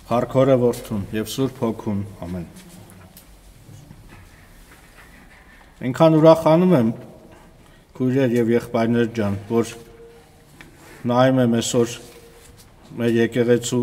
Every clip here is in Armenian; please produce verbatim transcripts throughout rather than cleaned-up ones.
Փառքորը որդուն եւ Սուրբ Հոգուն, ամեն։ Այնքան ուրախանում եմ, քույրեր եւ եղբայրներ ջան, որ նայում եմ այսօր մեր եկեղեցու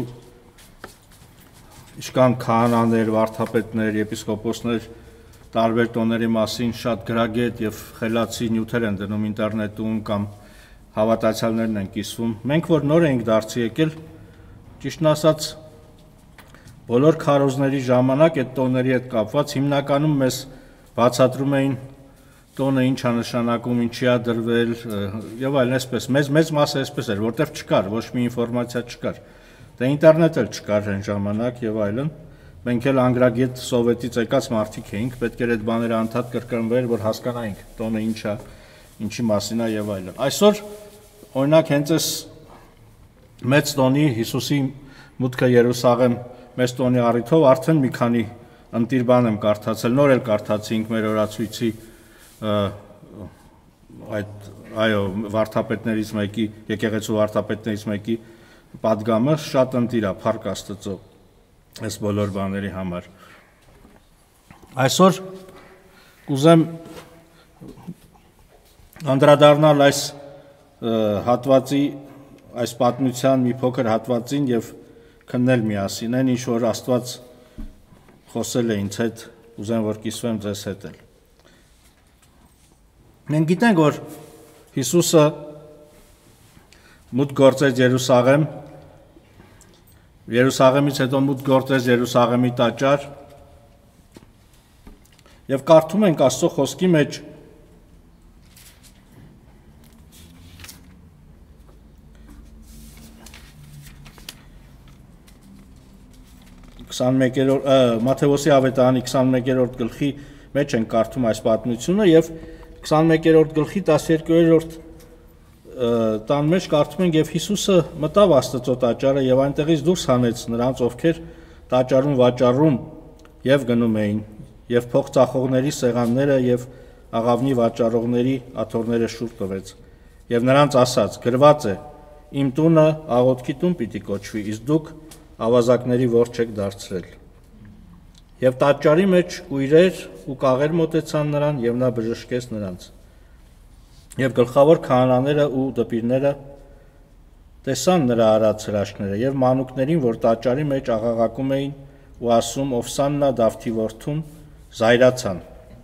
իշքան քահանաներ, վարդապետներ, եպիսկոպոսներ տարբեր տոների մասին շատ գրագետ եւ խելացի նյութեր են դնում ինտերնետում կամ հավատացյալներն են կիսվում։ Մենք որ նոր ենք դարձի եկել, ճիշտն ասած, բոլոր քարոզների ժամանակ այդ տոների հետ կապված հիմնականում մեզ բացատրում էին տոնը ինչ է նշանակում, ինչի է դրվել եւ այլն, այսպես մեծ մեծ մասը այսպես էր, որտեղ չկար, ոչ մի ինֆորմացիա չկար։ Դե ինտերնետ էլ չկար այն ժամանակ եւ այլն։ Մենք էլ անգրագետ սովետից եկած մարդիկ էինք, պետք էր այդ բաները անդադ կրկնվեր, որ հասկանայինք տոնը ինչ է, ինչի մասին է եւ այլն։ Այսօր օրինակ հենց այս մեծ տոնի Հիսուսի մուտքը Երուսաղեմ մեծ տոնի առիթով արդեն մի քանի ընտիր բան եմ կարդացել, նոր էլ կարդացինք մեր օրացույցի այդ այո վարդապետներից մեկի, եկեղեցու վարդապետներից մեկի պատգամը շատ ընտիր է, փառք Աստծո այս բոլոր բաների համար։ Այսօր կուզեմ անդրադառնալ այս հատվածի, այս պատմության մի փոքր հատվածին եւ քննել միասին, այն ինչ որ Աստված խոսել է ինձ հետ, ուզեմ որ կիսվեմ ձեզ հետ էլ։ Մենք գիտենք, որ Հիսուսը մուտք գործեց Երուսաղեմ, Երուսաղեմից հետո մուտք գործեց Երուսաղեմի տաճար եւ կարդում ենք Աստծո խոսքի մեջ քսանմեկերորդ Մատթեոսի ավետարանի քսանմեկերորդ գլխի մեջ են կարդում այս պատմությունը եւ քսանմեկերորդ գլխի տասներկուերորդ տան մեջ կարդում ենք եւ Հիսուսը մտավ Աստծո տաճարը եւ այնտեղից դուրս հանեց նրանց, ովքեր տաճարում վաճառում եւ գնում էին եւ փող ծախողների սեղանները եւ աղավնի վաճառողների աթոռները շուռ տվեց եւ նրանց ասաց. գրված է, իմ տունը աղոթքի տուն պիտի կոչվի, իսկ դուք ավազակների ворջ եք դարձրել։ Եվ տաճարի մեջ կույրեր ու կաղեր մոտեցան նրան եւ նա բժշկեց նրանց։ Եվ գլխավոր քահանաները ու դպիրները տեսան նրա արած հրաշքները եւ մանուկներին, որ տաճարի մեջ աղաղակում էին ու ասում Օվսաննա Դավթի որդուն, զայրացան։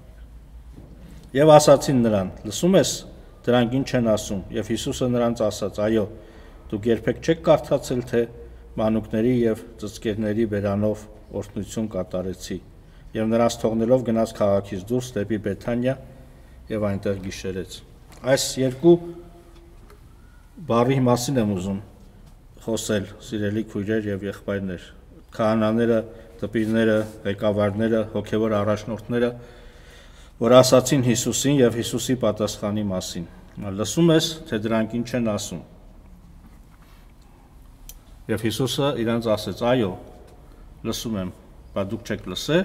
Եվ ասացին նրան. լսում ես, դրանք ինչ են ասում։ Եվ Հիսուսը նրանց ասաց. այո, դուք երբեք չեք կարդացել, թե մանուկների եւ ծծկերների բերանով օրհնություն կատարեցի եւ նրանց թողնելով գնաց քաղաքից դուրս դեպի Բեթանիա եւ այնտեղ գիշերեց։ Այս երկու բառի մասին եմ ուզում խոսել, սիրելի քույրեր եւ եղբայրներ, քահանաները, դպիրները, ղեկավարները, հոգեվոր առաջնորդները, որ ասացին Հիսուսին եւ Հիսուսի պատասխանի մասին։ Լսում ես, թե դրանք ինչ են ասում։ Եվ Հիսուսը իրանց ասեց. այո, լսում եմ, բայց դուք չեք լսե,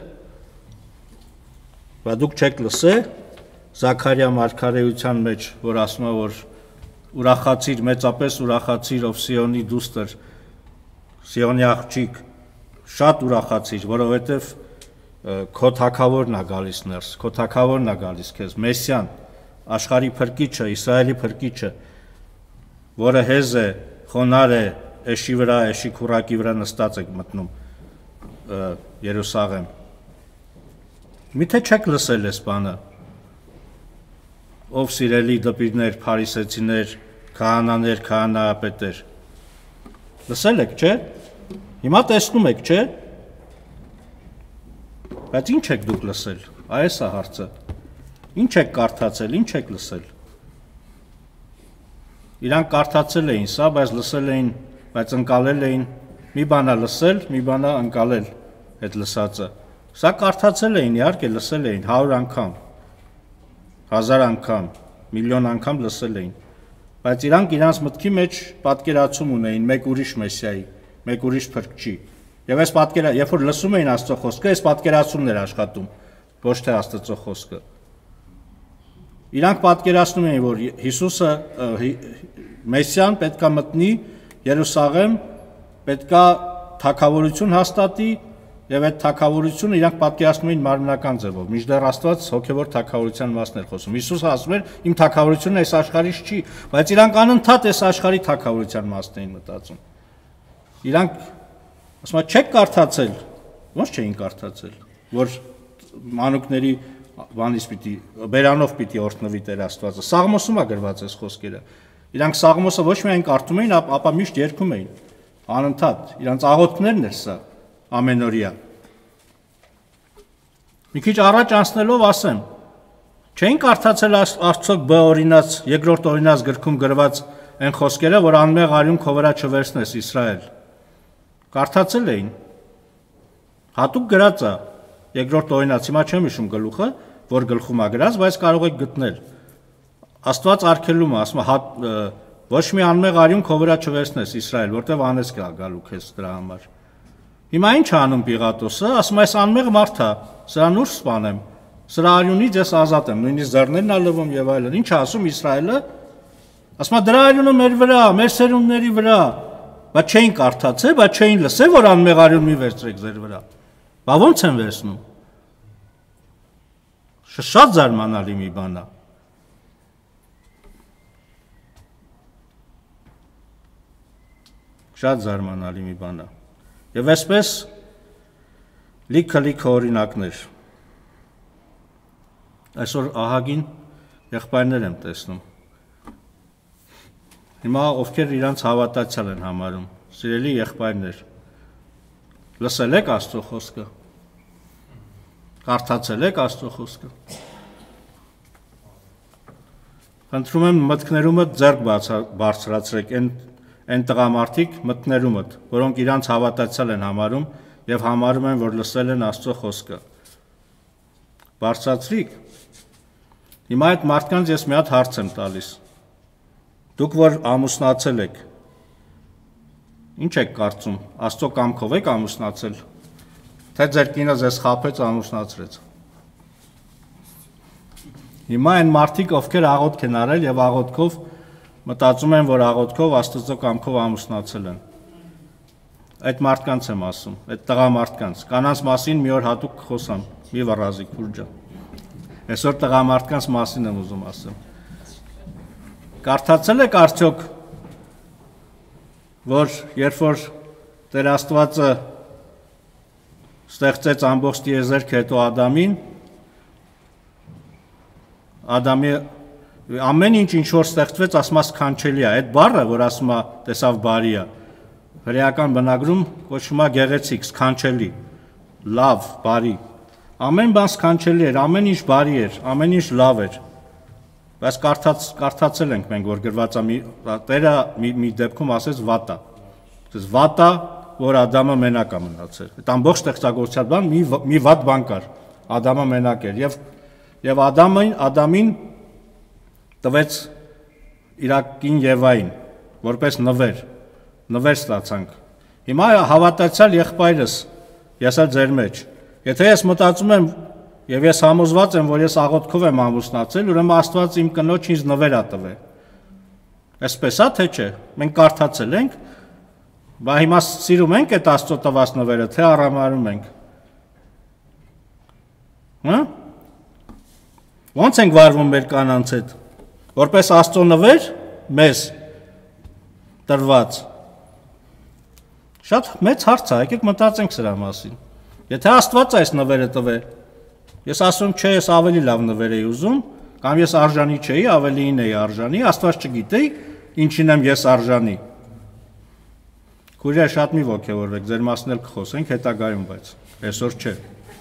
բայց դուք չեք լսե Զաքարիա մարգարեության մեջ, որ ասում է, որ ուրախացիր, մեծապես ուրախացիր, ով Սիոնի դուստր, Սիոնի աղջիկ, շատ ուրախացիր, որովհետև քո թագավորն է գալիս ներս, քո թագավորն է գալիս քեզ, Մեսիան, աշխարհի փրկիչը, Իսրայելի փրկիչը, որը հեզ է, խոնար է, էշի վրա, էշի քուրակի վրա նստած եք մտնում Երուսաղեմ։ Միթե չեք լսել այս բանը, ով սիրելի դպիրներ, փարիսեցիներ, քահանաներ, քահանայապետեր։ Լսել եք, չէ՞։ Հիմա տեսնում եք, չէ՞։ Բայց ինչ եք դուք լսել։ Այս է հարցը։ Ինչ եք կարդացել, ինչ եք լսել։ Իրանք կարդացել էին սա, բայց լսել էին, բայց ընկալել էին, մի բան է լսել, մի բան է ընկալել այդ լսածը։ Սա կարդացել էին, իհարկե լսել էին հարյուր անգամ, հազար անգամ, միլիոն անգամ լսել էին, բայց իրանք իրանց մտքի մեջ պատկերացում ունեին մեկ ուրիշ Մեսիայի, մեկ ուրիշ փրկչի։ Եվ այս պատկերա, երբ որ լսում էին Աստծո խոսքը, այս պատկերացումն էր աշխատում, ոչ թե Աստծո խոսքը։ Իրանք պատկերացնում էին, որ Հիսուսը Մեսիան պետք է մտնի Երուսաղեմ, պետք է թագավորություն հաստատի եւ այդ թագավորությունը իրանք պատկերացնում էին մարմնական ձևով։ Մինչդեռ Աստված հոգեվոր թագավորության մասն էր խոսում։ Հիսուսը ասում էր, իմ թագավորությունը այս աշխարհից չի, բայց իրանք անընդհատ այս աշխարհի թագավորության մասն էին մտածում։ Իրանք ասում են, չեք կարդացել, ոնց չէին կարդացել, որ մանուկների բանից պիտի բերանով պիտի օրհնվի Տեր Աստվածը։ Սաղմոսում է գրված այս խոսքերը։ Իրանք Սաղմոսը ոչ միայն կարդում էին, ապա միշտ երգում էին։ Անընդհատ իրանք աղոթքներն էր սա ամենօրյա։ Մի քիչ առաջ անցնելով ասեմ, չէին կարդացել արդյոք Բ օրինաց, երկրորդ օրինաց գրքում գրված այն խոսքերը, որ անմեղ արյուն քո վրա չվերցնես Իսրայել։ Կարդացել էին։ Հատուկ գրած է երկրորդ օրինաց, հիմա չեմ հիշում գլուխը, որ գլխում է գրած, բայց կարող եք գտնել։ Աստված արգելում է, ասում է, ոչ մի անմեղ արյուն քո վրա չվերցնես Իսրայել, որտեղ անեծք է գալու քեզ դրա համար։ Հիմա ինչ անում Պիղատոսը, ասում է, այս անմեղ մարդ է, սրան ուր սպանեմ, սրա արյունից ես ազատ եմ, նույնիսկ ձեռներն է լվում եւ այլն։ Ինչ է ասում Իսրայելը։ Ասում է, դրա արյունը մեր վրա, մեր սերունդների վրա, բայց չէին կարդացել, բայց չէին լսել, որ անմեղ արյուն մի վերցրեք ձեր վրա։ Բա ո՞նց են վերցնում։ Շատ զարմանալի մի բան է։ Շատ զարմանալի մի բան է։ Եվ այսպես լիքը-լիքը օրինակներ։ Այսօր ահագին եղբայրներ եմ տեսնում։ Հիմա ովքեր իրանց հավատացյալ են համարում, սիրելի եղբայրներ, լսել եք Աստծո խոսքը, կարդացել եք Աստծո խոսքը։ Խնդրում եմ մտքներումդ ձեռք բարձրացրեք այն այն տղամարդիկ մտքներումդ, որոնք իրանց հավատացյալ են համարում եւ համարում են, որ լսել են Աստծո խոսքը։ Բարձրացրիք։ Հիմա այդ մարդկանց ես մի հատ հարց եմ տալիս։ Դուք որ ամուսնացել եք, ինչ եք կարծում, Աստծո կամքով եք ամուսնացել, թե ձեր կինը ձեզ խաբեց ամուսնացրեց։ Հիմա այն մարդիկ, ովքեր աղոթք են արել եւ աղոթքով մտածում են, որ աղոթքով Աստծո կամքով ամուսնացել են։ Այդ մարդկանց եմ ասում, այդ տղամարդկանց, կանանց մասին մի օր հատուկ խոսամ, մի վռազի քուրջա։ Այսօր տղամարդկանց մասին եմ ուզում ասեմ։ Կարդացել եք արդյոք, որ երբ որ Տեր Աստվածը ստեղծեց ամբողջ տիեզերքը հետո Ադամին, Ադամի ամեն ինչ ինչ որ ստեղծվեց, ասում է սքանչելի է, այդ բառը, որ ասում է տեսավ բարի է, հրեական բնագրում կոչվում է գեղեցիկ, սքանչելի, լավ, բարի։ Ամեն բան սքանչելի էր, ամեն ինչ բարի էր, ամեն ինչ լավ էր։ Բայց կարդաց կարդացել ենք մենք, որ գրված է մի Տերը մի, մի դեպքում ասեց վատա։ Ասես վատա, որ Ադամը մենակ է մնացել։ Այդ ամբողջ ստեղծագործության բան մի մի վատ բան կար։ Ադամը մենակ էր եւ եւ Ադամին Ադամին տվեց Իրակին Եվային, որպես նվեր, նվեր ստացանք։ Հիմա հավատացյալ եղբայրս, ես էլ ձեր մեջ, եթե ես մտածում եմ եւ ես համոզված եմ, որ ես աղոթքով եմ ամուսնացել, ուրեմն Աստված իմ կնոջ ինձ նվեր է տվել։ Այսպես է թե չէ։ Մենք կարդացել ենք, բա հիմա սիրում ենք այդ Աստծո տված նվերը, թե առամարում ենք։ Հա՞։ Ոնց ենք վարվում մեր կանանց հետ։ Որպես Աստծո նվեր մեզ տրված։ Շատ մեծ հարց է, եկեք մտածենք սրա մասին։ Եթե Աստված այս նվերը տվեր, ես ասում չէ, ես ավելի լավ նվեր էի ուզում, կամ ես արժանի չէի, ավելիին էի արժանի, Աստված չգիտեի, ինչին եմ ես արժանի։ Քույրեր, շատ մի ոգևորվեք, ձեր մասն էլ կխոսենք հետագայում, բայց այսօր չէ։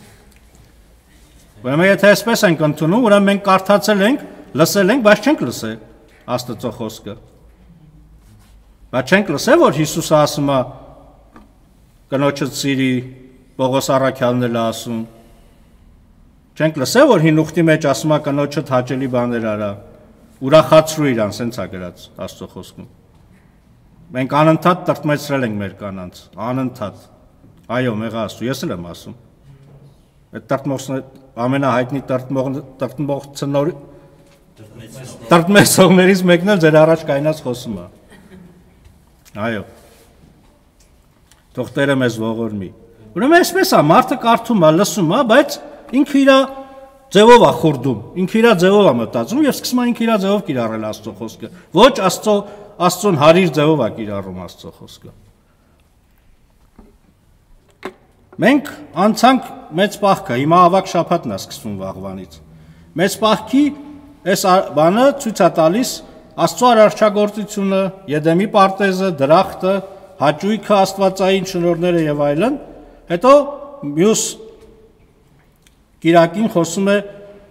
Ուրեմն եթե այսպես ենք ընդունում, ուրեմն մենք կարդացել ենք, լսել ենք, բայց չենք լսել Աստծո խոսքը։ Բայց չենք լսել, որ Հիսուսը ասում է կնոջդ սիրի, Պողոս առաքյալն էլ ասում։ Չենք լսել, որ հին ուխտի մեջ ասում է կնոջդ հաճելի բաներ արա, ուրախացրու իրան, սենց է գրած Աստծո խոսքում։ Մենք անընդհատ տրտմեցրել ենք մեր կանանց, անընդհատ։ Այո, մեղա Աստծո, ես էլ եմ ասում։ Այդ տրտմողը ամենահայտնի տրտմող տրտմող ցնոր տրտմեցողներից մեկն էլ ձեր առաջ կայնած խոսում է։ Այո։ Թող Տերը մեզ ողորմի։ Ուրեմն այսպես է, մարդը կարդում է, լսում է, բայց ինքը իր ձևով է խորդում, ինքը իր ձևով է մտածում եւ սկսում է ինքը իր ձևով կիրառել Աստծո խոսքը։ Ոչ Աստծո Աստծուն հարիր ձևով է կիրառում Աստծո խոսքը։ Մենք անցանք մեծ պահքը, հիմա ավակ շաբաթն է սկսվում վաղվանից։ Մեծ պահքի այս բանը ցույց է տալիս Աստծո արարչագործությունը, Եդեմի պարտեզը, դրախտը, հաճույքը, աստվածային շնորհները եւ այլն, հետո մյուս Կիրակին խոսում է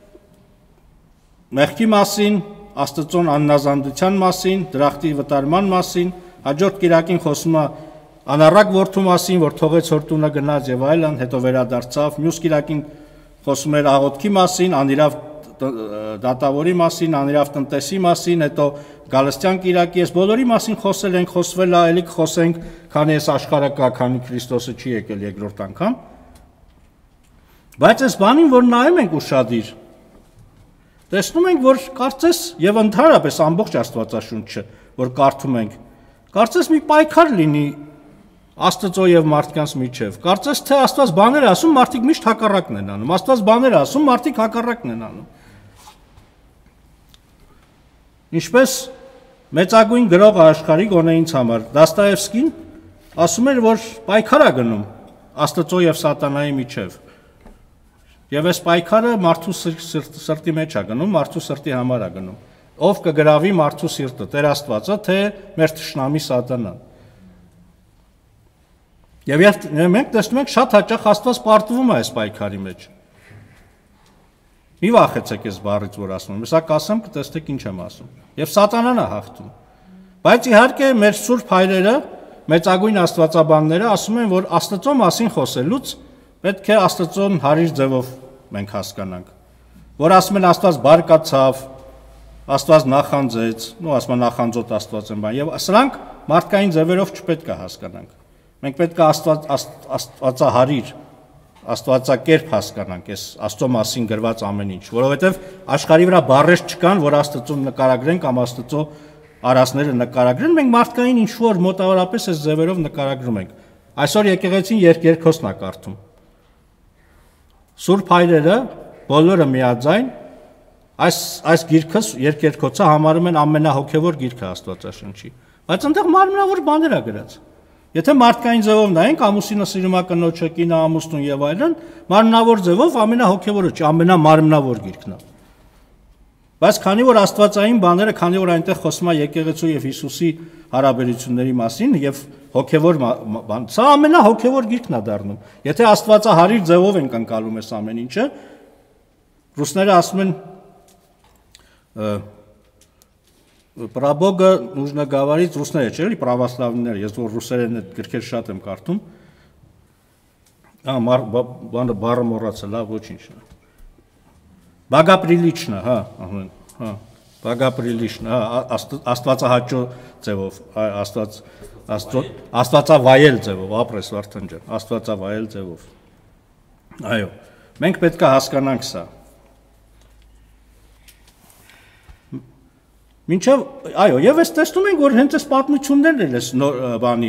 մեղքի մասին, Աստծոն աննազանդության մասին, դրախտի վտարման մասին, հաջորդ Կիրակին խոսում է անառակ որդու մասին, որ թողեց հոր տունը գնաց եւ այլն, հետո վերադարձավ, մյուս Կիրակին խոսում էր աղոթքի մասին, անիրավ դատավորի մասին, անիրավ տնտեսի մասին, հետո Գալստյան Կիրակի, ես բոլորի մասին խոսել ենք, խոսվել է, ելի կխոսենք, քանի այս աշխարհը կա, քանի Քրիստոսը չի եկել երկրորդ անգամ։ Բայց այս բանին, որ նայում ենք ուշադիր, տեսնում ենք, որ կարծես եւ ընդհանրապես ամբողջ Աստվածաշունչը, որ կարդում ենք, կարծես մի պայքար լինի Աստծո եւ մարդկանց միջև։ Կարծես թե Աստված բաներ ասում, մարդիկ միշտ հակառակն են անում։ Աստված բաներ ասում, մարդիկ հակառակն են անում։ Ինչպես մեծագույն գրողը աշխարհի գոնե ինձ համար Դաստոևսկին ասում էր, որ պայքար է գնում Աստծո եւ սատանայի միջև։ Եվ այս պայքարը մարդու սրտի մեջ է գնում, մարդու սրտի համար է գնում։ Ով կգրավի մարդու սիրտը, Տեր Աստվածը, թե մեր թշնամի սատանան։ Եվ մենք տեսնում ենք շատ հաճախ Աստված պարտվում է այս պայքարի մեջ։ Մի վախեցեք այս բառից, որ ասում եմ, սա կասեմ, կտեսնեք ինչ եմ ասում։ Եվ սատանան է հաղթում։ Բայց իհարկե մեր սուրբ հայրերը, մեծագույն աստվածաբանները ասում են, որ Աստծո մասին խոսելուց պետք է Աստծոն հարիր ձևով մենք հասկանանք, որ ասում են Աստված բարկացավ, Աստված նախանձեց, նո ասում են նախանձոտ Աստված են բան, եւ սրանք մարդկային ձևերով չպետք է հասկանանք։ Մենք պետք է Աստված աստվածահարիր, աստվածակերպ հասկանանք այս Աստծո մասին գրված ամեն ինչ, որովհետեւ աշխարհի վրա բառեր չկան, որ Աստծուն նկարագրեն կամ Աստծո արասները նկարագրեն, մենք մարդկային ինչ որ մոտավորապես այս ձևերով նկարագրում ենք։ Այսօր եկեղեցին երկերքոցն է կարդում։ Սուրբ հայրերը բոլորը միաձայն այս այս գիրքը երկերքոցը համարում են ամենահոգևոր գիրքը Աստվածաշնչի, բայց այնտեղ մարմնավոր բաներ է գրած։ Եթե մարդկային ձևով նայենք, ամուսինը սիրում է կնոջը, կինը ամուսնուն եւ այլն, մարմնավոր ձևով ամենահոգևորը չի, ամենամարմնավոր գիրքն է։ Բայց քանի որ աստվածային բաները, քանի որ այնտեղ խոսում է եկեղեցու եւ Հիսուսի հարաբերությունների մասին եւ հոգևոր բան, սա ամենահոգևոր գիրքն է дառնում։ Եթե աստվածահարիր ձևով ենք անցալում այս ամեն ինչը, ռուսները ասում են Պրաբոգը нужно говорить ռուսները չէ՞ էլի պրավասլավները, ես որ ռուսերեն այդ գրքեր շատ եմ կարդում։ Ահա բանը բառը մոռացա, լավ ոչինչ։ Բագապրիլիչնա, հա, ահա, հա, բագապրիլիչնա, հա, աստվածահաճո ձևով, աստված աստվածավայել ձևով, ապրես Վարդան ջան, աստվածավայել ձևով։ Այո, մենք պետք է հասկանանք սա։ Մինչև, այո, եւ այս տեսնում ենք, որ հենց այս պատմություններն էլ էս բանի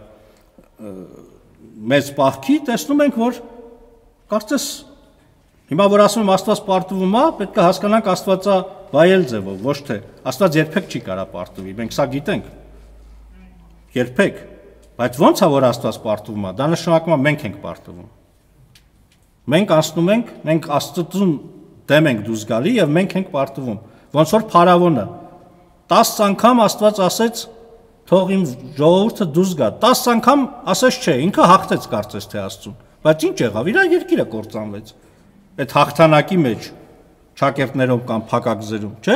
մեծ պահքի տեսնում ենք, որ կարծես հիմա որ ասում եմ Աստված պարտվում է, պետք է հասկանանք աստվածավայել ձևով, ոչ թե Աստված երբեք չի կարա պարտվի, մենք սա գիտենք։ Երբեք, բայց ո՞նց է որ Աստված պարտվում է, դա նշանակում է մենք ենք պարտվում։ Մենք անցնում ենք, մենք Աստծուն դեմ ենք դուրս գալի եւ մենք ենք պարտվում։ Ոնց որ Փարավոնը տասը անգամ Աստված ասեց թող իմ ժողովուրդը դուրս գա։ տասը անգամ ասեց չէ, ինքը հաղթեց կարծես թե Աստծուն։ Բայց ինչ եղավ, իր երկիրը կործանվեց։ Այդ հաղթանակի մեջ ճակերտներով կամ փակակզերում, չէ՞։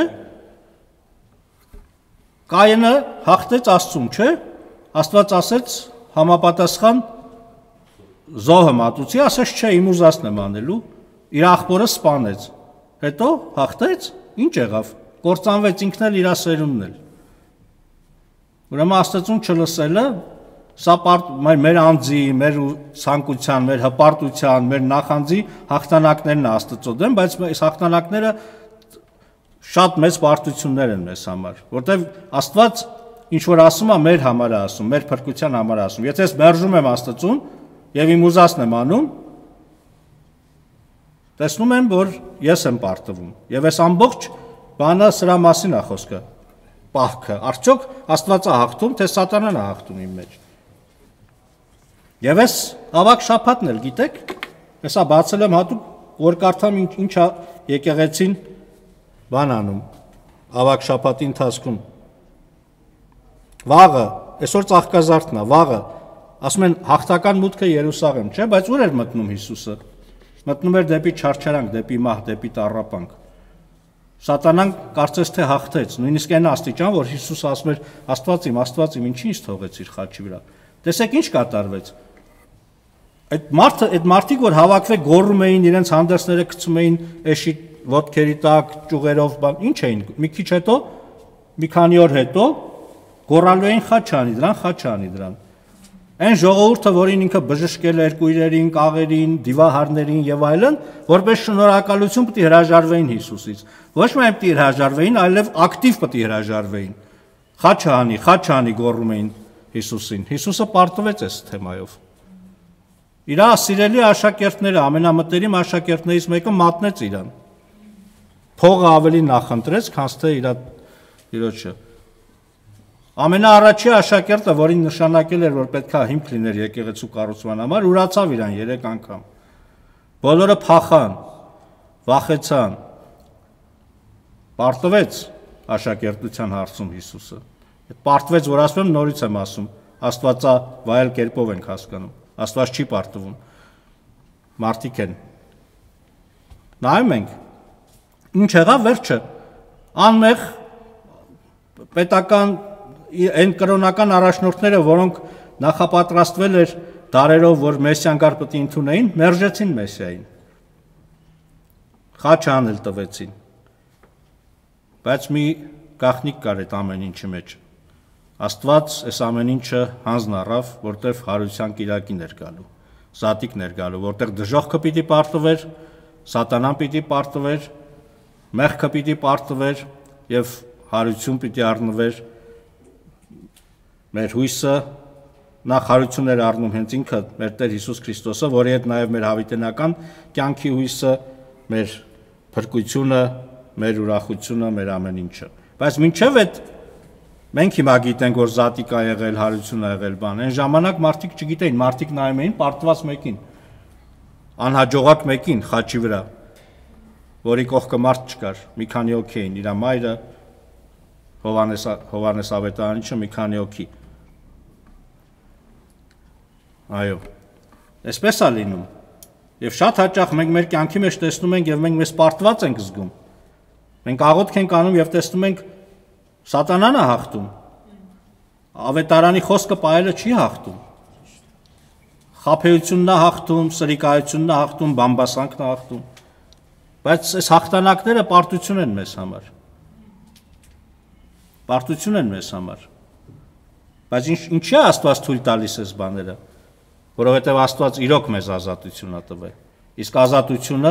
Կայենը հաղթեց Աստծուն, չէ՞։ Աստված ասեց համապատասխան զոհը մատուցի, ասեց չէ, իմ ուզածն եմ անելու, իր աղբորը սպանեց։ Հետո հաղթեց, ինչ եղավ։ Կործանվեց ինքն էլ իր սերունդն էլ։ Ուրեմն Աստծուն չլսելը սա մեր անձի, մեր ցանկության, մեր հպարտության, մեր նախանձի հաղթանակներն է Աստծո դեմ, բայց այս հաղթանակները շատ մեծ պարտություններ են մեզ համար, որտեղ Աստված ինչ որ ասում է մեր համար է ասում, մեր փրկության համար է ասում։ Եթե ես մերժում եմ Աստծուն եւ իմ ուզածն եմ անում, տեսնում եմ, որ ես եմ պարտվում։ Եվ այս ամբողջ բանը սրա մասին է խոսքը։ Պահքը, արդյոք Աստվածը հաղթում, թե սատանան է հաղթում իմ մեջ։ Եվ այս ավակ շաբաթն էլ գիտեք, հեսա բացել եմ հատուկ, որ կարդամ ինչ է եկեղեցին բան անում, ավակ շաբաթի ընթացքում։ Վաղը, այսօր ծաղկազարդն է, վաղը, ասում են հաղթական մուտքը Երուսաղեմ, չէ, բայց ուր էր մտնում Հիսուսը։ Մտնում էր դեպի չարչարանք, դեպի մահ, դեպի տառապանք։ Սատանան կարծես թե հաղթեց, նույնիսկ այն աստիճան, որ Հիսուսը ասում էր. Աստված իմ, Աստված իմ, ինչի՞ ինձ թողեցիր խաչի վրա։ Տեսեք ինչ կատարվեց։ Այդ մարդը, այդ մարդիկ, որ հավաքվեք գոռում էին, իրենց հանդերձները գցում էին էշի ոտքերի տակ, ճյուղերով, բան, ինչ էին։ Մի քիչ հետո, մի քանի օր հետո գոռալու էին խաչ անի դրան, խաչ անի դրան։ Այն ժողովուրդը, որին ինքը բժշկել էր կույրերին, կաղերին, դիվահարներին եւ այլն, որպես շնորհակալություն պետք է հրաժարվեին Հիսուսից։ Ոչ միայն պետք է հրաժարվեին, այլև ակտիվ պետք է հրաժարվեին։ Խաչ անի, խաչ անի գոռում էին Հիսուսին։ Հիսուսը պարտվեց այս թեմայով։ Իր սիրելի աշակերտները, ամենամտերիմ աշակերտներից մեկը մատնեց իրան։ Փողը ավելի նախընտրեց, քան թե իր իրոջը։ Ամենաառաջի աշակերտը, որին նշանակել էր, որ պետք է հիմք լիներ եկեղեցու կառուցման համար, ուրացավ իրան երեք անգամ։ Բոլորը փախան, վախեցան։ Պարտվեց աշակերտության հարցում Հիսուսը։ Այդ պարտվեց, որ ասում եմ, նորից եմ ասում, Աստվածա վայել կերպով ենք հասկանում։ Աստված չի պարտվում։ Մարդիկ են։ Նայում ենք։ Ինչ եղավ վերջը։ Անմեղ պետական այն կրոնական առաջնորդները, որոնք նախապատրաստվել էր դարերով, որ մեսիան գար պետք է ընդունեին, մերժեցին մեսիային։ Խաչ անել տվեցին։ Բայց մի գաղտնիք կար այդ ամեն ինչի մեջ։ Աստված այս ամեն ինչը հանձն առավ, որտեղ հարության կիրակին էր գալու, զատիկն էր գալու, որտեղ դժոխքը պիտի պարտվեր, սատանան պիտի պարտվեր, մեղքը պիտի պարտվեր եւ հարություն պիտի առնվեր։ Մեր հույսը նախ հարություն էր առնում հենց ինքը մեր Տեր Հիսուս Քրիստոսը, որի հետ նաև մեր հավիտենական կյանքի հույսը, մեր փրկությունը, մեր ուրախությունը, մեր ամեն ինչը։ Բայց մինչև այդ մենք հիմա գիտենք, որ զատիկ է եղել, հարություն է եղել, բան։ Այն ժամանակ մարդիկ չգիտեին, մարդիկ նայում էին պարտված մեկին, անհաջողակ մեկին խաչի վրա, որի կողքը մարդ չկար, մի քանի հոգի էին, իր մայրը, Հովանես Հովանես Ավետարանիչը, մի քանի հոգի։ Այո, այսպես է լինում։ Եվ շատ հաճախ մենք մեր կյանքի մեջ տեսնում ենք եւ մենք մեզ պարտված ենք զգում։ Մենք աղոթք ենք անում եւ տեսնում ենք սատանան է հաղթում։ Ավետարանի խոսքը պահելը չի հաղթում։ Խաբեությունն է հաղթում, սրիկայությունն է հաղթում, բամբասանքն է հաղթում։ Բայց այս հաղթանակները պարտություն են մեզ համար։ Պարտություն են մեզ համար։ Բայց ինչ ինչի է Աստված թույլ տալիս այս բաները, որովհետև Աստված իրոք մեզ ազատություն է տվել։ Իսկ ազատությունը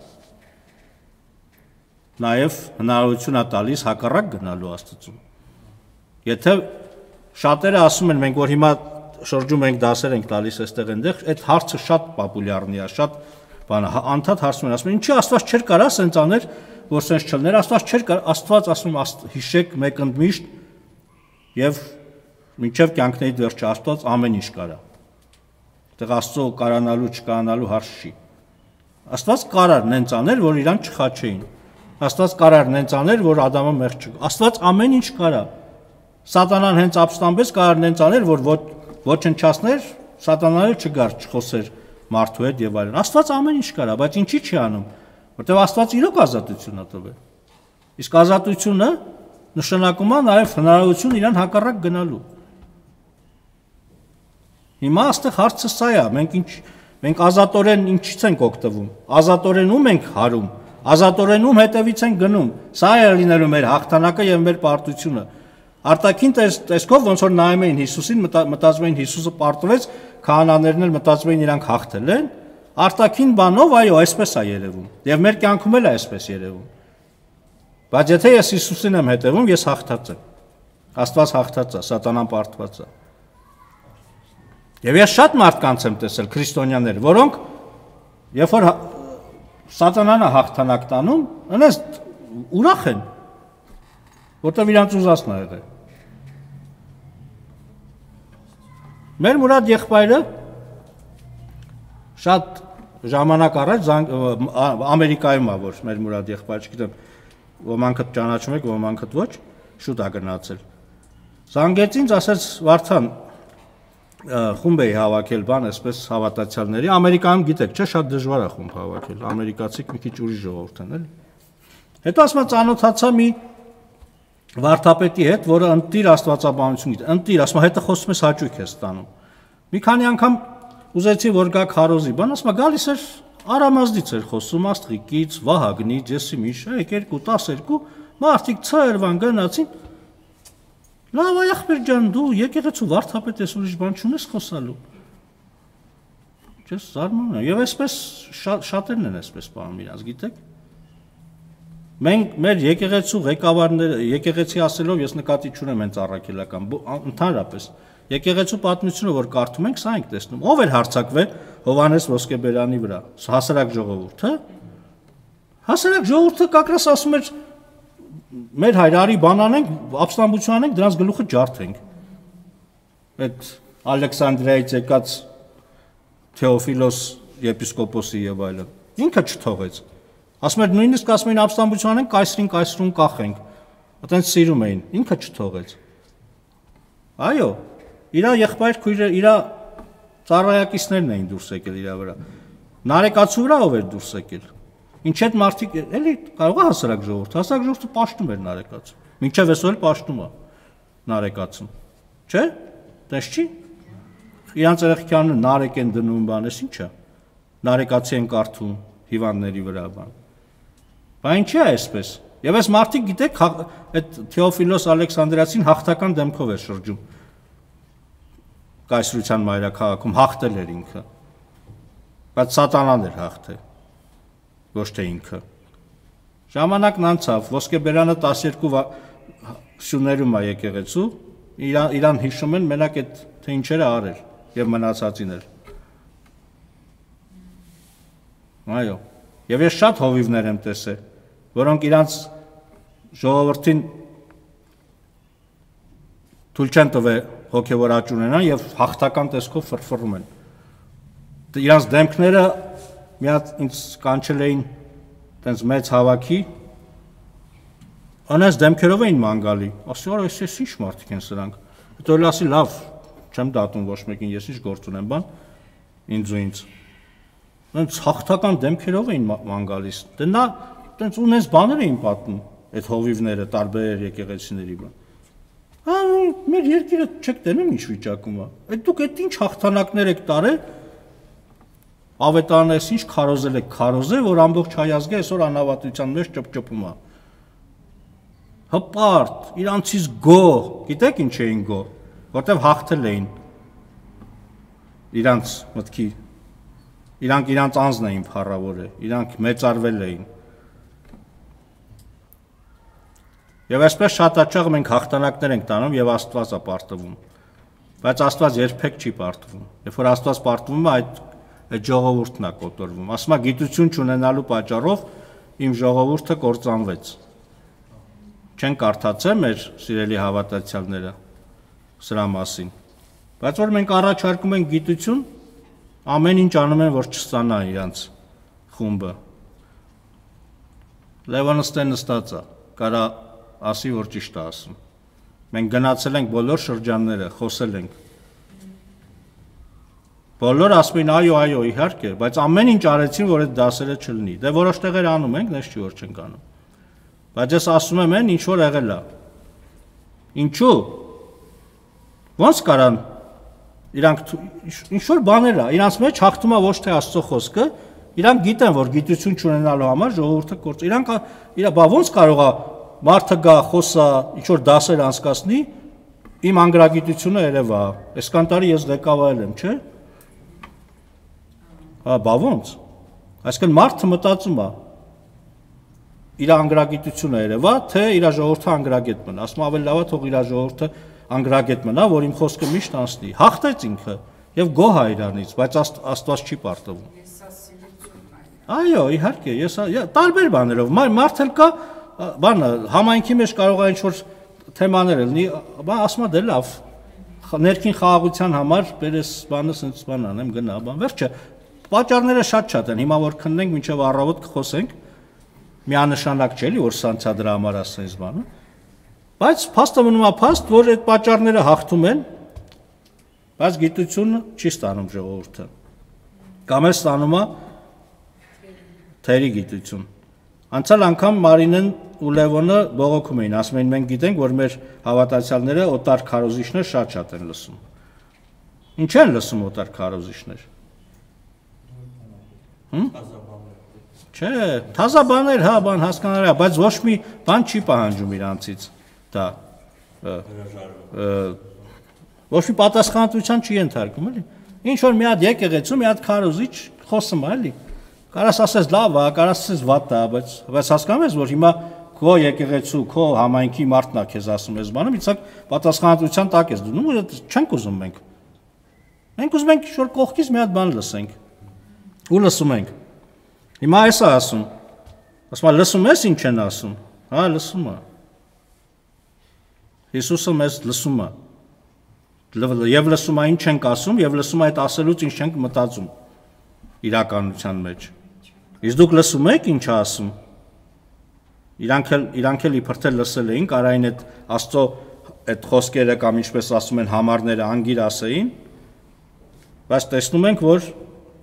նաև հնարավորություն է տալիս հակառակ գնալու Աստծուն։ Եթե շատերը ասում են, մենք որ հիմա շրջում ենք դասեր ենք տալիս այստեղ այնտեղ, այդ հարցը շատ պոպուլյարն է, շատ բանը, անդադ հարցում են, ասում են, ինչի Աստված չէր կարա սենց աներ, որ սենց չլներ, Աստված չէր կար, Աստված ասում հիշեք մեկ ընդմիշտ եւ մինչեւ կյանքների վերջը Աստված ամեն ինչ կարա։ Այդտեղ Աստծո կարանալու չկարանալու հարց չի։ Աստված կարար նենց աներ, որ իրան չխաչեին։ Աստված կարար նենց աներ, որ Ադամը մեղ չգա։ Աստված ամեն ինչ կարա։ Սատանան հենց ապստամբեց կարար նենց աներ, որ ոչնչացներ, սատանան չգար, չխոսեր մարդու հետ եւ այլն։ Աստված ամեն ինչ կարա, բայց ինչի՞ չի անում, որտեղ Աստված իրոք ազատություն է տվել։ Իսկ ազատությունը նշանակում է նաեւ հնարավորություն իրան հակառակ գնալու։ Հիմա այստեղ հարցը սա է, մենք ինչ մենք ազատորեն ինչից ենք օգտվում։ Ազատորեն ում ենք հարում, ազատորեն ում հետևից ենք գնում։ Սա է լինելու մեր հաղթանակը եւ մեր պարտությունը։ Արտաքին տեսքով ոնց որ նայում էին Հիսուսին, մտածում էին Հիսուսը պարտվեց, քահանաներն էլ մտածում էին իրանք հաղթել են։ Արտաքին բանով այո, այսպես է երևում։ Եվ մեր կյանքում էլ է այսպես երևում։ Բայց եթե ես Հիսուսին եմ հետևում, ես հաղթած եմ։ Աստված հաղթած է, սատանան պարտված է։ Եվ ես շատ մարդկանց եմ տեսել քրիստոնյաներ, որոնք երբ որ սատանան է հաղթանակ տանում, այնպես ուրախ են, որտեղ իրանց ուզածն է եղել։ Մեր Մուրադ եղբայրը շատ ժամանակ առաջ Ամերիկայում է, որ մեր Մուրադ եղբայրը, չգիտեմ, ոմանք ճանաչում եք, ոմանք ոչ, շուտ է գնացել։ Զանգեց ինձ, ասեց Վարդան, խումբ էի հավաքել բան, այսպես հավատացյալների, Ամերիկայում գիտեք, չէ, շատ դժվար է խումբ հավաքել, ամերիկացիք մի քիչ ուրիշ ժողովուրդ են, էլի։ Հետո ասում ծանոթացա մի վարդապետի հետ, որը ընտիր աստվածաբանություն գիտի, ընտիր, ասում հետը խոսում ես հաճույք ես ստանում։ Մի քանի անգամ ուզեցի, որ գա քարոզի, բան, ասում գալիս էր Արամազդից էր խոսում, Աստղիկից, Վահագնից, Եսիմիշ, երկու, տասներկու, մարդիկ ցերվան գնացին։ Լավ, ախպեր ջան, դու եկեղեցու վարդապետ ես, ուրիշ բան չունես խոսալու։ Չես զարմանում։ Եվ այսպես շատերն են այսպես բանում իրանց, գիտեք։ Մենք մեր եկեղեցու ղեկավարները, եկեղեցի ասելով ես նկատի չունեմ հենց առաքելական, ընդհանրապես եկեղեցու պատմությունը որ կարդում ենք, սա ենք տեսնում։ Ով էր հարձակվել Հովհաննես Ոսկեբերյանի վրա, հասարակ ժողովուրդը։ Հասարակ ժողովուրդը կակրաս ասում էր մեր հայրարի բան անենք, ապստամբություն անենք, դրանց գլուխը ջարդենք։ Այդ Ալեքսանդրիայից եկած Թեոֆիլոս եպիսկոպոսի եւ այլն։ Ինքը չթողեց։ Ասում էր նույնիսկ ասում էին ապստամբություն անենք, կայսրին կայսրուն կախենք։ Այդտենց սիրում էին, ինքը չթողեց։ Այո, իր եղբայր քույրը, իր ծառայակիցներն էին դուրս եկել իր վրա։ Նարեկացու վրա ով էր դուրս եկել։ Ինչ այդ մարդիկ, էլի կարող է հասարակ ժողովուրդ, հասարակ ժողովուրդը պաշտում էր նարեկացու։ Մինչև այսօր պաշտում է նարեկացուն։ Չէ՞։ Տես չի։ Իրանց երեխեքի անունը նարեկ են դնում, բան, էս ի՞նչ է։ Նարեկացի են կարդում հիվանդների վրա, բան։ Բա ինչի է այսպես։ Եվ այս մարդիկ գիտեք, այդ Թեոֆիլոս Ալեքսանդրիացին հաղթական դեմքով էր շրջում։ Կայսրության մայրաքաղաքում հաղթել էր ինքը։ Բայց սատանան էր հաղթել, ոչ թե ինքը։ Ժամանակն անցավ, Ոսկեբերյանը տասներկու սյուներում է եկեղեցու, իրան հիշում են մենակ այդ թե ինչերը արել եւ մնացածին էր։ Այո։ Եվ ես շատ հովիվներ եմ տեսել, որոնք իրանց ժողովրդին թույլ չեն տվել հոգևոր աճ ունենան եւ հաղթական տեսքով ֆրֆռում են։ Իրանց դեմքները մի հատ ինձ կանչել էին տենց մեծ հավաքի, անես դեմքերով էին ման գալի։ Ասի, «Արա, էս ինչ մարդիկ են սրանք»։ Հետո էլ ասի, «Լավ, չեմ դատում ոչ մեկին, ես ինչ գործ ունեմ, բան, ինձ ու ինձ»։ Այնց հաղթական դեմքերով էին ման գալիս։ Դե նա տենց ունես բաներ էին պատմում, այդ հովիվները, տարբեր եկեղեցիների բան։ Հա, մեր երկիրը չեք տենում ինչ վիճակում է։ Այդ դուք այդ ինչ հաղթանակներ եք տարել, ավետարանես ինչ քարոզել եք, քարոզել, որ ամբողջ հայ ազգը այսօր անհավատության մեջ ճպճպում է։ Հպարտ, իրանցից գոհ, գիտեք ինչ էին գոհ, որտեվ հաղթել էին իրանց մտքի, իրանք իրանց անձն էին փառավորել, իրանք մեծարվել էին։ Եվ այսպես շատ հաճախ մենք հաղթանակներ ենք տանում եւ Աստված է պարտվում։ Բայց Աստված երբեք չի պարտվում։ Երբ որ Աստված պարտվում է, այդ այդ ժողովուրդն է կոտորվում։ Ասում է գիտություն չունենալու պատճառով իմ ժողովուրդը կործանվեց։ Չեն կարդացել մեր սիրելի հավատացյալները սրա մասին։ Բայց որ մենք առաջարկում ենք գիտություն, ամեն ինչ անում են, որ չստանա իրանց խումբը։ Լևոնստեն նստած է, կարա ասի, որ ճիշտ է ասում։ Մենք գնացել ենք բոլոր շրջանները, խոսել ենք։ Բոլորը ասում են այո, այո, իհարկե, բայց ամեն ինչ արեցին, որ այդ դասերը չլինի։ Դե որոշ տեղեր անում ենք, նես չի որ չենք անում։ Բայց ես ասում եմ, այն ինչ որ եղել է։ Ինչու՞։ Ոնց կարան իրանք ինչ որ բաներ է, իրանց մեջ հաղթում է ոչ թե Աստծո խոսքը, իրանք գիտեն, որ գիտություն չունենալու համար ժողովուրդը կորց։ Իրանք իրա բա ոնց կարող է մարդը գա, խոսա, ինչ որ դասեր անցկացնի, իմ անգրագիտությունը երևա, այսքան տարի ես ղեկավարել եմ, չէ՞։ Հա, բա ոնց։ Այսինքն մարդը մտածում է, իր անգրագիտությունը երևա, թե իր ժողովուրդը անգրագետ մնա։ Ասում ավելի լավ է թող իր ժողովուրդը անգրագետ մնա, որ իմ խոսքը միշտ անցնի։ Հաղթեց ինքը եւ գոհ է իրանից, բայց Աստված չի պարտվում։ Այո, իհարկե, ես տարբեր բաներով, մարդ էլ կա, բանը համայնքի մեջ կարող է ինչ-որ թեմաներ լինի, բան ասում է դե լավ, ներքին խաղաղության համար բերես բանը սենց բան անեմ, գնա, բան, վերջը, պատճառները շատ-շատ են, հիմա որ քննենք, մինչև առավոտ կխոսենք, միանշանակ չէ՞ էլի, որ սանցա դրա համար ասենց բանը, բայց փաստը մնում է փաստ, որ այդ պատճառները հաղթում են, բայց գիտությունը չի ստանում ժողովուրդը, կամ էլ ստանում է թերի գիտություն։ Անցյալ անգամ Մարինեն ու Լևոնը բողոքում էին, ասում էին մենք գիտենք, որ մեր հավատացյալները օտար քարոզիչներ շատ-շատ են լսում։ Ինչ են լսում օտար քարոզիչներ։ Չէ, թազա բաներ, հա, բան հասկանալի է, բայց ոչ մի բան չի պահանջում իրանցից դա ոչ մի պատասխանատվության չի ենթարկում, էլի։ Ինչ որ մի հատ եկեղեցու, մի հատ քարոզիչ խոսում է, էլի։ Կարաս ասես լավ է, կարաս ասես վատ է, բայց բայց հասկանում ես, որ հիմա քո եկեղեցու, քո համայնքի մարդն է քեզ ասում այս բանը, միցակ պատասխանատվության տակ ես դնում, ու չենք ուզում մենք։ Մենք ուզում ենք ինչ-որ կողքից մի հատ բան լսենք։ Ու լսում ենք։ Հիմա էս է ասում։ Ասում է լսում ես ինչ են ասում։ Հա, լսում է։ Հիսուսը մեզ լսում է։ Եվ լսում է ինչ ենք ասում, եւ լսում է այդ ասելուց ինչ ենք մտածում իրականության մեջ։ Իսկ դուք լսում եք ինչ է ասում։ Իրանք էլ իրանք էլ իբրև թե լսել էին, կարային այդ Աստծո այդ խոսքերը կամ ինչպես ասում են համարները անգիր ասեին, բայց տեսնում ենք, որ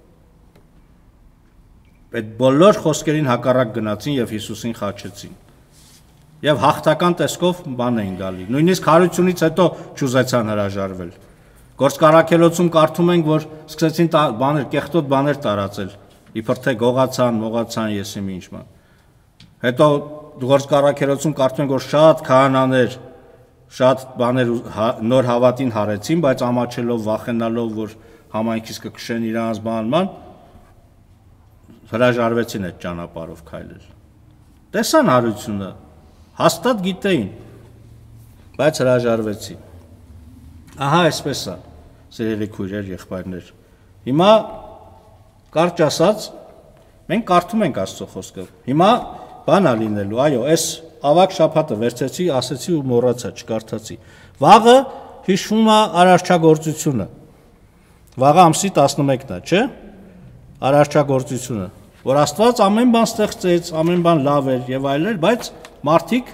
այդ բոլոր խոսքերին հակառակ գնացին եւ Հիսուսին խաչեցին։ Եվ հաղթական տեսքով բան էին գալի։ Նույնիսկ հարությունից հետո չուզեցան հրաժարվել։ Գործկարակելոցում կարդում ենք, որ սկսեցին բաներ, կեղտոտ բաներ տարածել, իբր թե գողացան, մողացան, եսիմի ինչ բան։ Հետո գործկարակելոցում կարդում ենք, որ շատ քահանաներ, շատ բաներ նոր հավատին հարեցին, բայց ամաչելով, վախենալով, որ համայնքից կքշեն իրանց բանման, հրաժարվեցին այդ ճանապարհով քայլել։ Տեսան հարությունը, հաստատ գիտեին, բայց հրաժարվեցին։ Ահա այսպես է, սիրելի քույրեր, եղբայրներ։ Հիմա կարճ ասած, մենք կարդում ենք Աստծո խոսքը։ Հիմա բան է լինելու, այո, այս ավակ շաբաթը վերցեցի, ասեցի ու մոռացա, չկարդացի։ Վաղը հիշվում է արարչագործությունը։ Վաղը ամսի տասնմեկն է, չէ՞։ Արարչագործությունը, որ Աստված ամեն բան ստեղծեց, ամեն բան լավ էր եւ այլն, բայց մարդիկ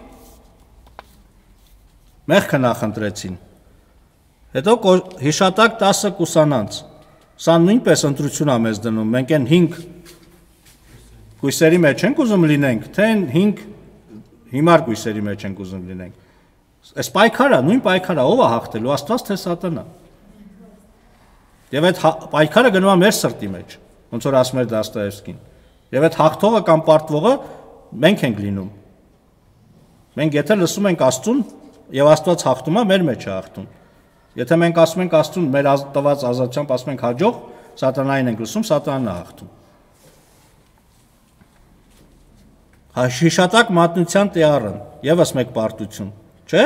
մեղքը նախընտրեցին։ Հետո հիշատակ տասը կուսանանց։ Սա նույնպես ընտրություն է մեզ դնում։ Մենք այն հինգ կույսերի մեջ ենք ուզում լինենք, թե այն հինգ հիմար կույսերի մեջ ենք ուզում լինենք։ Այս պայքարը, նույն պայքարը ով է հաղթելու, Աստված թե Սատանա։ Եվ այդ պայքարը գնում է մեր սրտի մեջ, ոնց որ ասում էր Դաստոևսկին։ Եվ այդ հաղթողը կամ պարտվողը մենք ենք լինում։ Մենք եթե լսում ենք Աստծուն, եւ Աստված հաղթում է, մեր մեջ է հաղթում։ Եթե մենք ասում ենք Աստծուն մեր տված ազատությամբ, ասում ենք հաջող, Սատանային ենք լսում, Սատանան է հաղթում։ Հիշատակ մատնության տեառն, եւս մեկ պարտություն, չէ՞։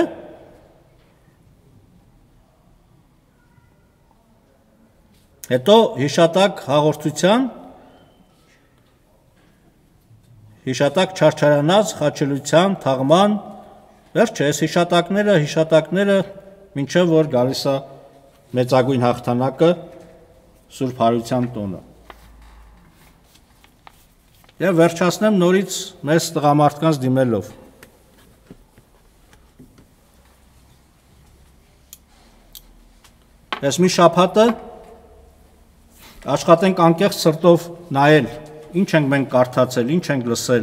Հետո հիշատակ հաղորդության, հիշատակ չարչարանած, խաչելության, թաղման, վերջը, այս հիշատակները, հիշատակները, մինչև որ գալիս է մեծագույն հաղթանակը, Սուրբ Հարության տոնը։ Եվ վերջացնեմ նորից մեզ տղամարդկանց դիմելով։ Այս մի շաբաթը աշխատենք անկեղծ սրտով նայել, ինչ ենք մենք կարդացել, ինչ ենք լսել։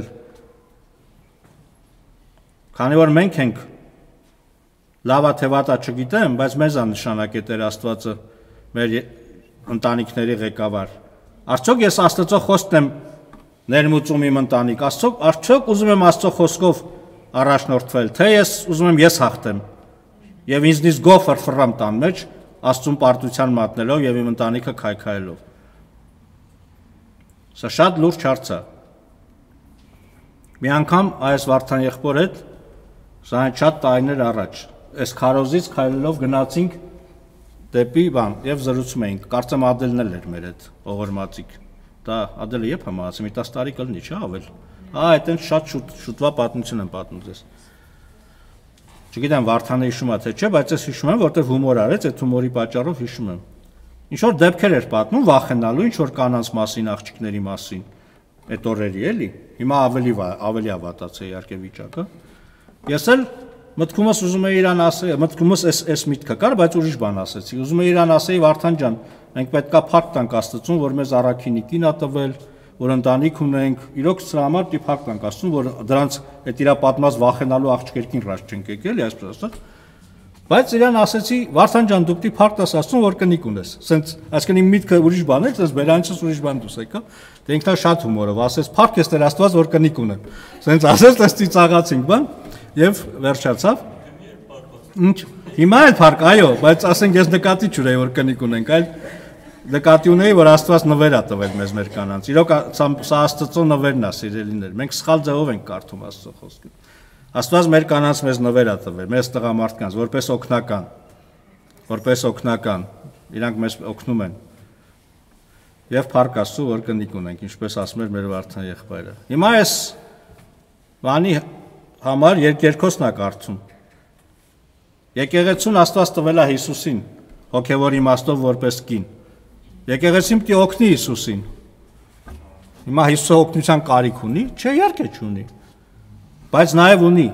Քանի որ մենք ենք լավա թե վատա չգիտեմ, բայց մեզ է նշանակել Տեր Աստվածը մեր ընտանիքների ղեկավար։ Արդյոք ես Աստծո խոսքն եմ ներմուծում իմ ընտանիք, արդյոք ուզում եմ Աստծո խոսքով առաջնորդվել, թե ես ուզում եմ ես հաղթեմ եւ ինձնից գոհ ֆրֆռամ տան մեջ Աստծուն պարտության մատնելով եւ իմ ընտանիքը քայքայելով։ Սա շատ լուրջ հարց է։ Մի անգամ այս Վարդան եղբոր հետ սան շատ տարիներ առաջ այս քարոզից քայլելով գնացինք դեպի բան եւ զրուցում էինք, կարծեմ Ադելն էլ էր մեր հետ ողորմածիկ։ Դա Ադելը երբ համացա, մի տասը տարի կլինի, չէ՞ ավել։ Ահա այդտեղ շատ շուտ շուտվա պատմություն եմ պատմում ձեզ։ Չգիտեմ Վարդանը հիշում է թե չէ, բայց ես հիշում եմ, որտեղ հումոր արեց, այդ հումորի պատճառով հիշում եմ։ Ինչ որ դեպքեր էր պատմում վախենալու, ինչ որ կանանց մասին, աղջիկների մասին, այդ օրերի էլի։ Հիմա ավելի ավելի ավատացա իհարկե վիճակը։ Ես էլ մտքումս ուզում էի իրան ասել, մտքումս էս էս միտքը կար, բայց ուրիշ բան ասեցի։ Ուզում էի իրան ասեի Վարդան ջան, մենք պետքա փառք տանք Աստծուն, որ մեզ առաքինի կին ա տվել, որ ընտանիք ունենք, իրոք սրա համար դի փառք տանք Աստծուն, որ դրանց այդ իրա պատմած վախենալու աղջիկերքին ռաշ չենք եկել, այսպես ասած։ Բայց իրան ասեցի Վարդան ջան, դուք դի փառք տաս Աստծուն, որ կնիկ ունես։ Սենց, այսինքն իմ միտքը ուրիշ բան էր, սենց բերանցս ուրիշ բան դուս եկա։ Դե ինքնա շատ հումորով ասեց փառք ես Տեր Աստված, որ կնիկ ունեմ։ Սենց ասեց, դες ծիծաղացինք բան եւ վերջացավ։ Ինչ։ Հիմա էլ փառք, այո, բայց ասենք ես նկատի չունեի, որ կնիկ ունենք, այլ նկատի ունեի, որ Աստված նվեր ա տվել մեզ մեր կանանց։ Իրոք սա Աստծո նվերն է, սիրելիներ։ Մենք սխալ ձևով ենք կարդում Աստծո խոսքը։ Աստված մեր կանանց մեզ նվեր ա տվել, մեզ տղամարդկանց, որպես օգնական, որպես օգնական, իրանք մեզ օգնում են։ Եվ փառք Աստծո, որ կնիկ ունենք, ինչպես ասում էր մեր Վարդան եղբայրը։ Հիմա այս բանի համար երկերքոսն ա կարդում։ Եկեղեցուն Աստված տվել է Հիսուսին, հոգևոր իմաստով որպես կին։ Եկեղեցին պիտի օգնի Հիսուսին։ Հիմա Հիսուսը օգնության կարիք ունի, չէ, իհարկե չունի։ Բայց նաև ունի։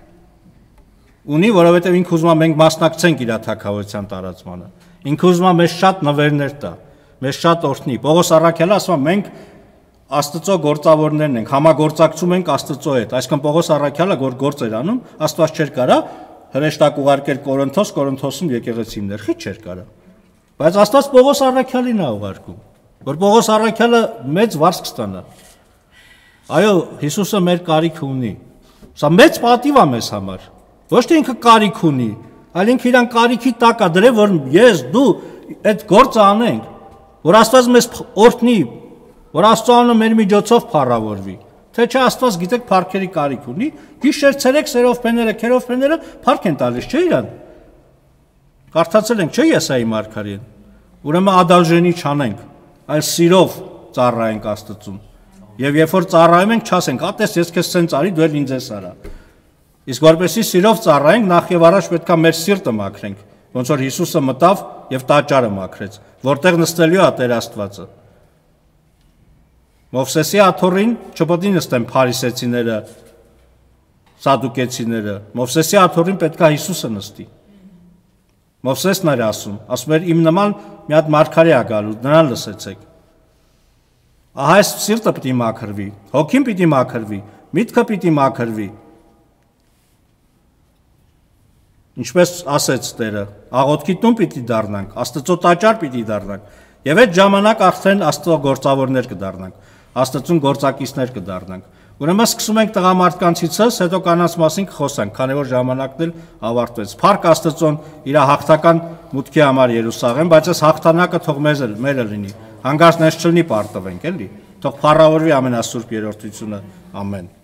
Ունի, որովհետև ինքը ուզում է մենք մասնակցենք իր թագավորության տարածմանը։ Ինքը ուզում է մեզ շատ նվերներ տա, մեզ շատ օրհնի։ Պողոս առաքյալը ասում է մենք Աստծո գործավորներն ենք, համագործակցում ենք Աստծո հետ։ Այսինքն Պողոս առաքյալը որ գործ էր անում, Աստված չէր կարա հրեշտակ ուղարկել Կորինթոս, Կորինթոսում եկեղեցիներ, խի չէր կարա։ Բայց Աստված Պողոս առաքյալին է ուղարկում, որ Պողոս առաքյալը մեծ վարձք ստանա։ Այո, Հիսուսը մեր կարիք ունի։ Սա մեծ պատիվ է մեզ համար։ Ոչ թե ինքը կարիք ունի, այլ ինքը իրան կարիքի տակ է դրել, որ ես դու այդ գործը անենք, որ Աստված մեզ օրհնի, որ Աստծո անունը մեր միջոցով փառավորվի։ Թե չէ Աստված գիտեք փառքերի կարիք ունի, գիշեր ցերեկ սերովփեները, քերովփեները փառք են տալիս, չէ՞ իրան։ Կարդացել ենք, չէ՞ Եսայի մարգարեն։ Ուրեմն ադալժենի չանենք, այլ սիրով ծառայենք Աստծուն։ Եվ երբ որ ծառայում ենք, չասենք, ատես ես քեզ սենց արի, դու էլ ինձ ես արա։ Իսկ որպեսզի սիրով ծառայենք, նախ եւ առաջ պետք է մեր սիրտը մաքրենք, ոնց որ Հիսուսը մտավ եւ տաճարը մաքրեց, որտեղ նստելու է Տեր Աստվածը։ Մովսեսի աթոռին չպետք է նստեն փարիսեցիները, սադուկեցիները։ Մովսեսի աթոռին պետք է Հիսուսը նստի։ Մովսեսն էր ասում, ասում էր իմ նման մի հատ մարգարե է գալու, նրան լսեցեք։ Ահա այս սիրտը պիտի մաքրվի, հոգին պիտի մաքրվի, միտքը պիտի մաքրվի։ Ինչպես ասեց Տերը, աղոթքի տուն պիտի դառնանք, Աստծո տաճար պիտի դառնանք, եւ այդ ժամանակ արդեն Աստծո գործավորներ կդառնանք, Աստծուն գործակիցներ կդառնանք։ Ուրեմն սկսում ենք տղամարդկանցիցս, հետո կանանց մասին կխոսենք, քանի որ ժամանակն էլ ավարտվեց։ Փառք Աստծուն իր հաղթական մուտքի համար Երուսաղեմ, բայց այս հաղթանակը թող մեզ էլ մերը լինի։ Հանգարց նես չլինի պարտվենք, էլի։ Թող փառավորվի ամենասուրբ երրորդությունը։ Ամեն։